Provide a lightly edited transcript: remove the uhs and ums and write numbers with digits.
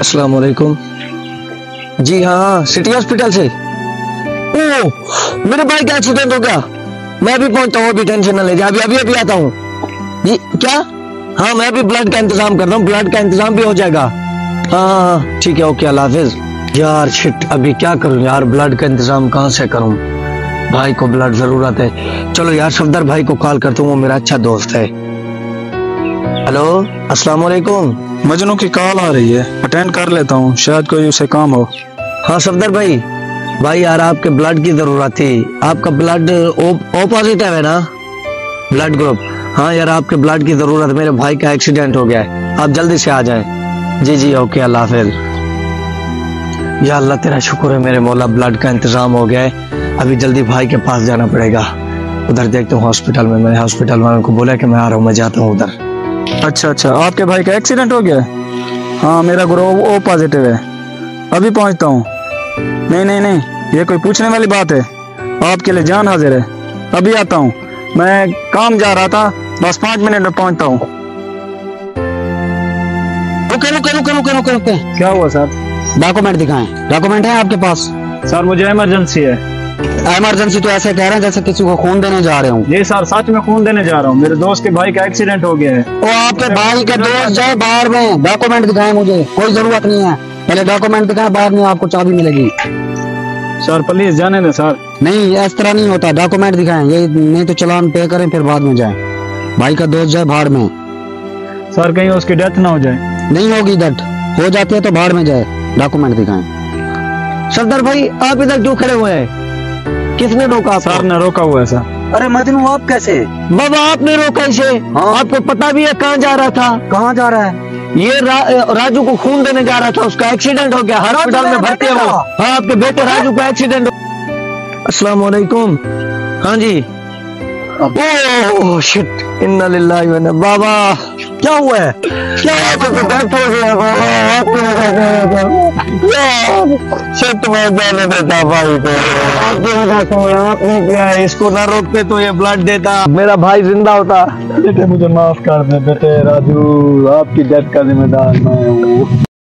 अस्सलाम वालेकुम। जी हाँ, सिटी हॉस्पिटल से। ओ, मेरे भाई का एक्सीडेंट हो गया। मैं अभी पहुंचता हूँ, अभी टेंशन न ले जा, अभी अभी अभी आता हूँ। जी क्या? हाँ, मैं अभी ब्लड का इंतजाम कर रहा हूँ, ब्लड का इंतजाम भी हो जाएगा। हाँ ठीक है, ओके, अल्लाह हाफिज। यार शिट, अभी क्या करूँ यार, ब्लड का इंतजाम कहाँ से करूँ? भाई को ब्लड जरूरत है। चलो यार सफदर भाई को कॉल करता हूँ, वो मेरा अच्छा दोस्त है। हेलो, अस्सलाम वालेकुम। मजनू की कॉल आ रही है, अटेंड कर लेता हूँ, शायद कोई उसे काम हो। हाँ सफदर भाई, भाई यार आपके ब्लड की जरूरत थी। आपका ब्लड ओ पॉजिटिव है ना, ब्लड ग्रुप? हाँ यार आपके ब्लड की जरूरत है, मेरे भाई का एक्सीडेंट हो गया है, आप जल्दी से आ जाएं। जी जी ओके, अल्लाह हाफिज। या अल्लाह तेरा शुक्र है मेरे मौला, ब्लड का इंतजाम हो गया है। अभी जल्दी भाई के पास जाना पड़ेगा। उधर देखता हूँ हॉस्पिटल में, मैंने हॉस्पिटल वालों को बोला कि मैं आ रहा हूँ, मैं जाता हूँ उधर। अच्छा, आपके भाई का एक्सीडेंट हो गया है? हाँ, मेरा ग्रुप ओ पॉजिटिव है, अभी पहुँचता हूँ। नहीं, ये कोई पूछने वाली बात है? आपके लिए जान हाजिर है, अभी आता हूँ। मैं काम जा रहा था, बस 5 मिनट में पहुँचता हूँ। रुके। क्या हुआ सर? डॉक्यूमेंट दिखाएं। डॉक्यूमेंट है आपके पास? सर मुझे इमरजेंसी है। इमरजेंसी तो ऐसे कह रहे हैं जैसे किसी को खून देने जा रहे हूँ। जी सर, सच में खून देने जा रहा हूँ, मेरे दोस्त के भाई का एक्सीडेंट हो गया है। वो आपके भाई का दोस्त जाए बाहर में, डॉक्यूमेंट दिखाएं, मुझे कोई जरूरत नहीं है। पहले डॉक्यूमेंट दिखाएं, बाद में आपको चाबी मिलेगी। सर प्लीज जाने दे सर। नहीं, इस तरह नहीं होता, डॉक्यूमेंट दिखाएं, ये नहीं तो चालान पे करें, फिर बाद में जाए। भाई का दोस्त जाए भाड़ में। सर कहीं उसकी डेथ ना हो जाए। नहीं होगी डेथ, हो जाती है तो भाड़ में जाए, डॉक्यूमेंट दिखाएं। सफदर भाई आप इधर क्यों खड़े हुए हैं? किसने रोका? सर ने रोका हुआ है सर। अरे मजनू आप कैसे? बाबा आपने रोका इसे? हाँ। आपको पता भी है कहाँ जा रहा था? कहाँ जा रहा है? ये राजू को खून देने जा रहा था, उसका एक्सीडेंट हो गया, हॉस्पिटल में भर्ती है वो। हाँ आपके बेटे राजू का एक्सीडेंट। अस्सलाम वालेकुम। हाँ जी। ओह शिट, इन्ना लिल्लाहि व इन्ना। बाबा क्या हुआ है? क्या डेथ हो गया? शिट, मैं जाने देता भाई को। आपने क्या है, इसको ना रोकते तो ये ब्लड देता, मेरा भाई जिंदा होता। बेटे मुझे माफ कर दे बेटे, राजू आपकी डेथ का जिम्मेदार मैं हूँ।